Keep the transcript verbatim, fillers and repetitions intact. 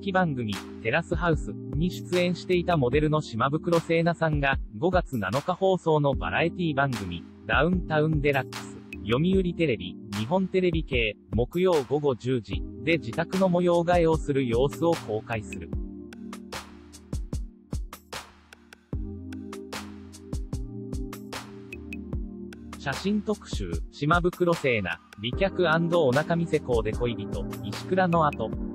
気番組、テラスハウスに出演していたモデルの島袋星奈さんが、ごがつなのか放送のバラエティ番組、ダウンタウンデラックス、読売テレビ、日本テレビ系、木曜ごごじゅうじ、で自宅の模様替えをする様子を公開する。写真特集、島袋星奈、美脚&お腹見せコーデ恋人、石倉の後。